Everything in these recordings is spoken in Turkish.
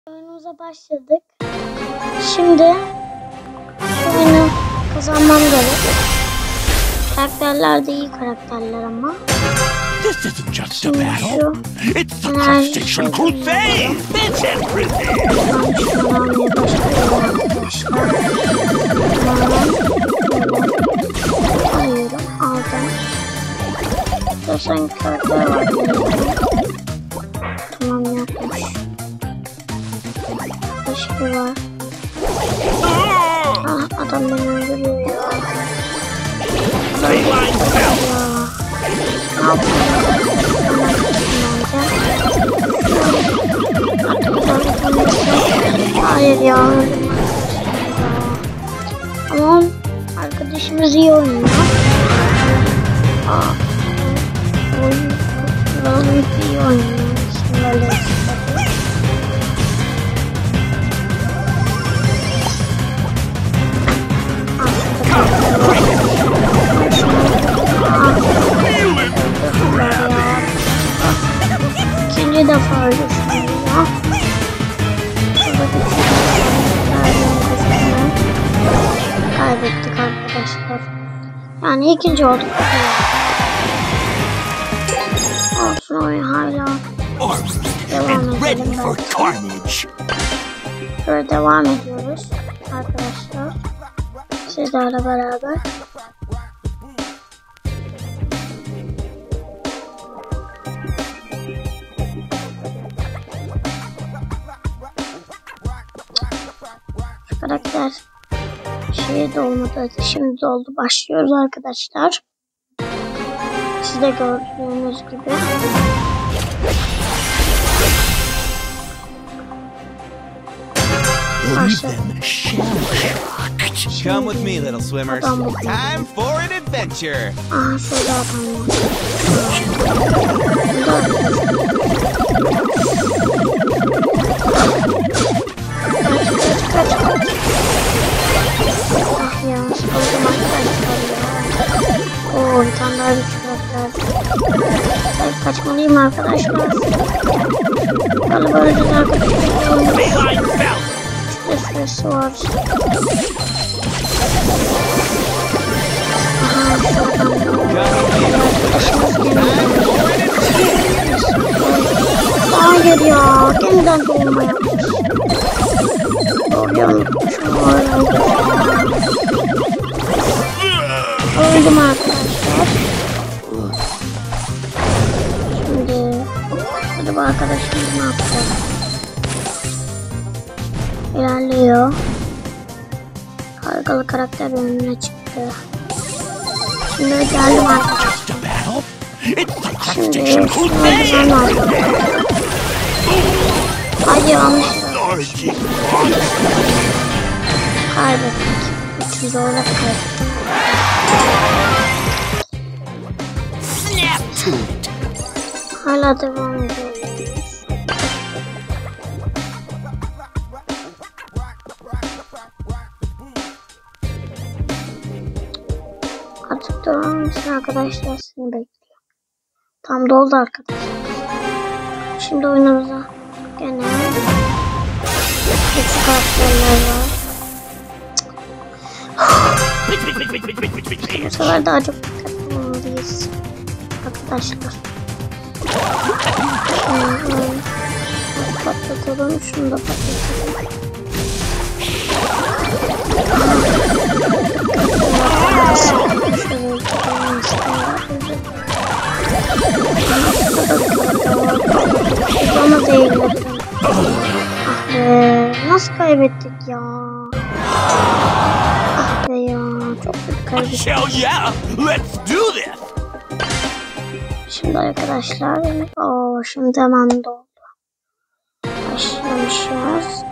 Oyunumuza başladık. Şimdi şu oyunu kazanmam gerek. Karakterler de iyi karakterler ama. This isn't just a battle. It's the crustacean crusade. It's everything. Alıyorum, aldım. Sanki karakter var. Tamam, yapmış. Başka var. Ah, adam beni öldürüyor ya. Hayır ya. Ama arkadaşımız iyi oynuyor. Oyun iyi oynuyor. Şimdi böyle İkinci defa öyle düşünüyor. Kaybettik arkadaşlar. Yani ikinci olduk. Olsun, oyun hala devam edelim. Böyle devam ediyoruz arkadaşlar. Sizlerle beraber. Karakter şey dolmadı, şimdi doldu. Başlıyoruz arkadaşlar. Siz de gördüğünüz gibi. Come with me, little swimmers. Time for an adventure. Aha, şurada adam var. Kaç. Ah ya, sıkıldım arkadaşlar ya. Oo, bir tane daha bir karakter. Hayır, kaçmalıyım arkadaşlar. Galiba öleceğiz arkadaşlar. Süresi var. Aha, hayır ya, yeniden doğma yapmış. Doğruyu unutmuşum. Öldüm arkadaşlar. Şimdi hadi bu arkadaşımız ne yapacak? İlerliyor. Kargalı karakter önüne çıktı. Şimdi geldim arkadaşlar. Şimdi şunlardan aldım. Hayır, yanlış. Kaybettik. Üçüncü olarak kaybettik. Hala devam ediyoruz. Artık devam etsin arkadaşlar, seni bekliyor. Tam doldu arkadaşlar. Şimdi oyunumuza gene küçük karakterler var. Bu sefer daha çok dikkatli olmalıyız arkadaşlar. Patlatalım, şunu da patlatalım. Ama değil. Ah be, nasıl kaybettik ya? Ah be ya, çok kötü kaybettik. Şimdi arkadaşlar, şimdi hemen doldu. Başlamışız.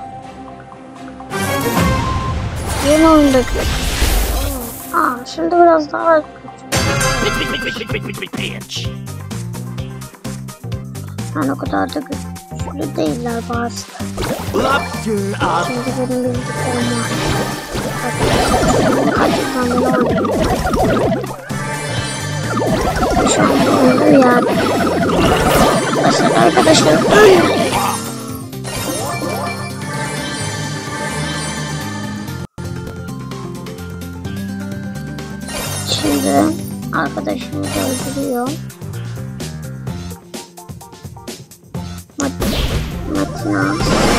Yeni oyunda kötü. Şimdi biraz daha kötü. Yani o kadar da güçlü değiller bazıları. Çünkü benim bildiklerim var. Kaç tane var. Şu anda oyunda yani. Arkadaşlar ölmeyin. Şimdi arkadaşımı öldürüyor. Matinaz.